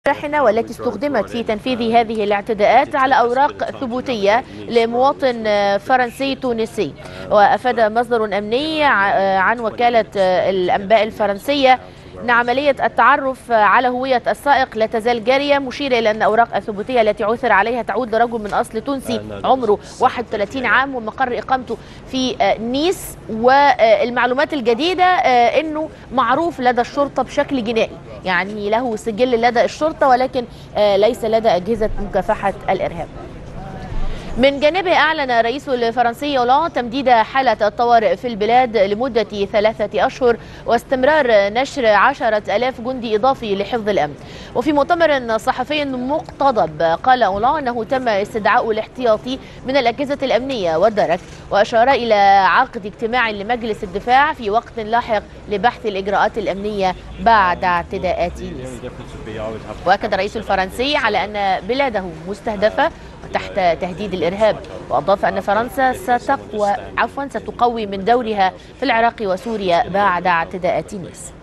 الشاحنة والتي استخدمت في تنفيذ هذه الاعتداءات على أوراق ثبوتية لمواطن فرنسي تونسي. وأفاد مصدر أمني عن وكالة الأنباء الفرنسية أن عملية التعرف على هوية السائق لا تزال جارية، مشيرة إلى أن الأوراق الثبوتية التي عثر عليها تعود لرجل من أصل تونسي عمره 31 عام ومقر إقامته في نيس. والمعلومات الجديدة أنه معروف لدى الشرطة بشكل جنائي، يعني له سجل لدى الشرطة ولكن ليس لدى أجهزة مكافحة الإرهاب. من جانبه أعلن الرئيس الفرنسي اولاند تمديد حالة الطوارئ في البلاد لمدة 3 أشهر واستمرار نشر 10,000 جندي إضافي لحفظ الأمن. وفي مؤتمر صحفي مقتضب قال اولاند أنه تم استدعاء الاحتياطي من الأجهزة الأمنية والدرك، وأشار إلى عقد اجتماع لمجلس الدفاع في وقت لاحق لبحث الإجراءات الأمنية بعد اعتداءات نيس. وأكد الرئيس الفرنسي على أن بلاده مستهدفة تحت تهديد الإرهاب، وأضاف أن فرنسا ستقوي من دورها في العراق وسوريا بعد اعتداءات نيس.